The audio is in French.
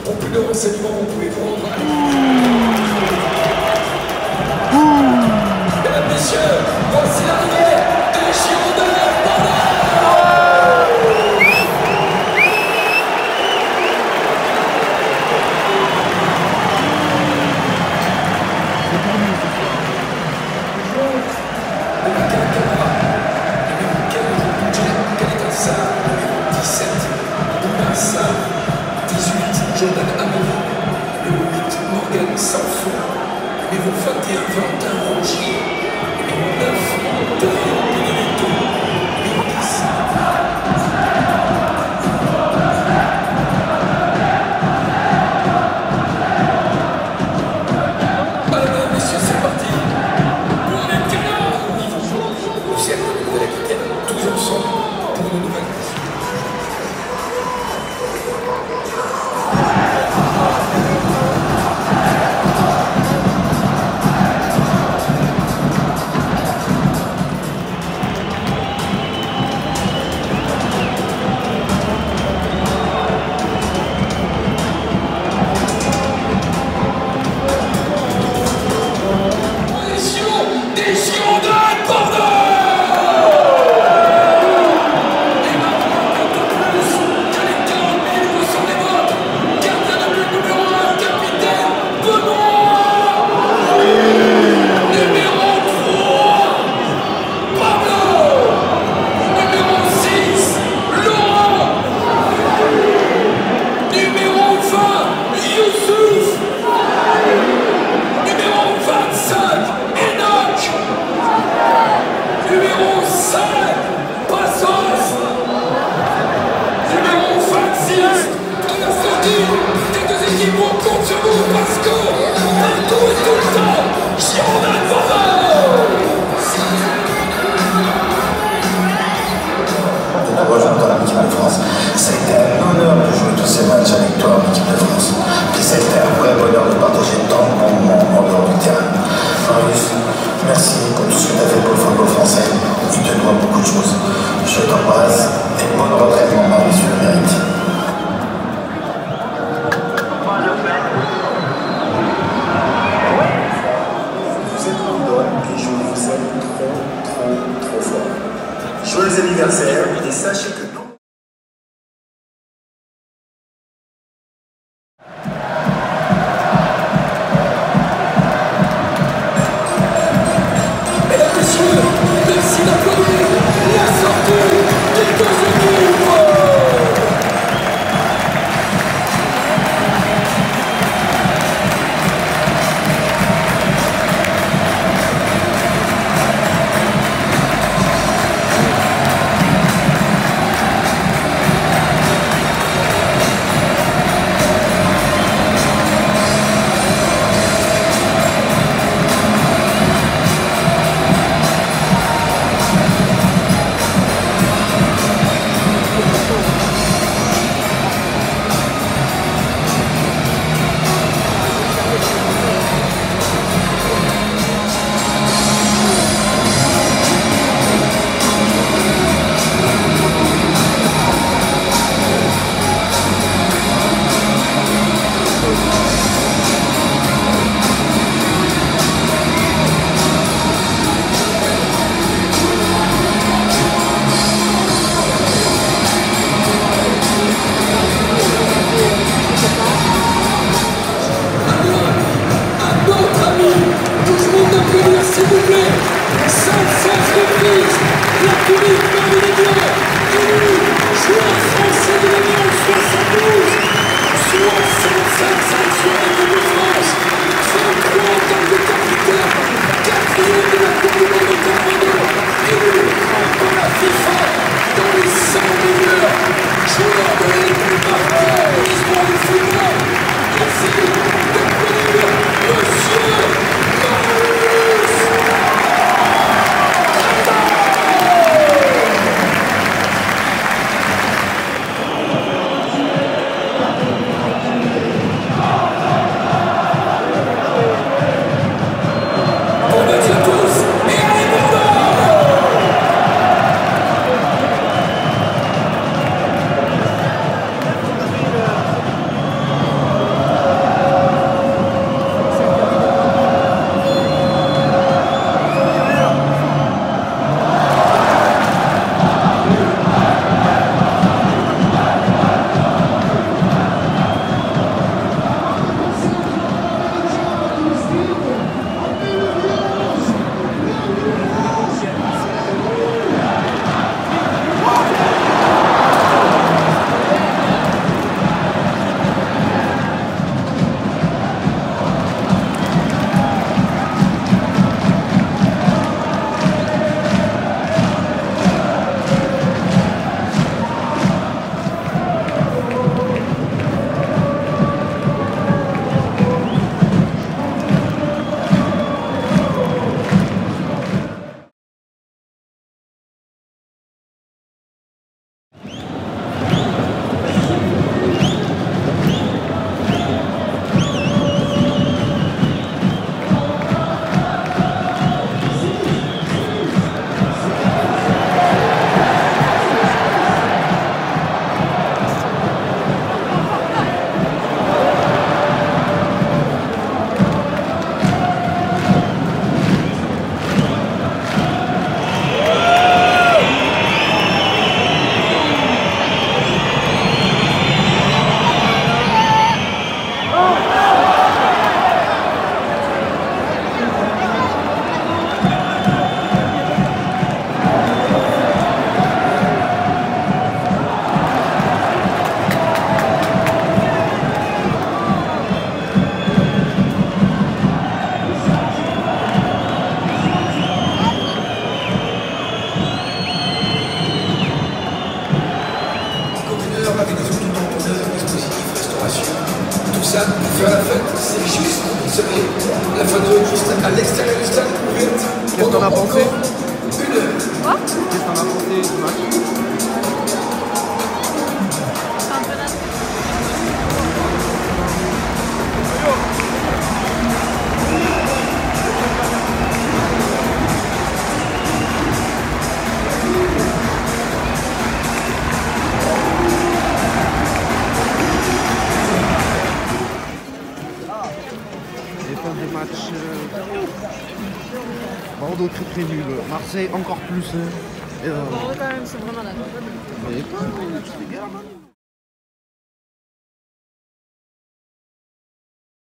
Pour plus de renseignements, vous pouvez vous rendre à... Mesdames, messieurs, voici l'arrivée des Girondins Bordeaux. Jordan Amour, numéro 8, Morgan Sanfon, numéro 21, Valentin Rongier, numéro 9, Dorian Benedetto, numéro 10. Allez, mesdames, messieurs, c'est parti. On est bien là au niveau du cercle de Nouvelle-Aquitaine, tous ensemble pour une nouvelle mission. Joyeux anniversaire et sachez que non. Mesdames, messieurs, merci d'applaudir la sortie des deux équipes. S'il vous plaît, 500 reprises, la Tunique parmi les Blancs, élu joueur français de l'année en 72, 65 sélections en équipe de France, 33 en tant que capitaine, 4e de la Coupe du Monde de Taekwondo, élu par la FIFA dans les 100 meilleurs joueurs de l'année marqués dans l'histoire du football. Merci d'applaudir Monsieur Marius. Bon, bah, tiens tous. faire la fête, c'est juste, c'est la fin de juste à l'extérieur du stade, vous pouvez être Qu'est-ce que t'en as pensé? 1 heure. Quoi? Qu'est-ce que t'en as pensé du match? C'est un peu naze. Et fin des matchs. Bordeaux très nul. Marseille encore plus. Bon, quand même, c'est vraiment naze. Mais pas, c'est dégueulasse.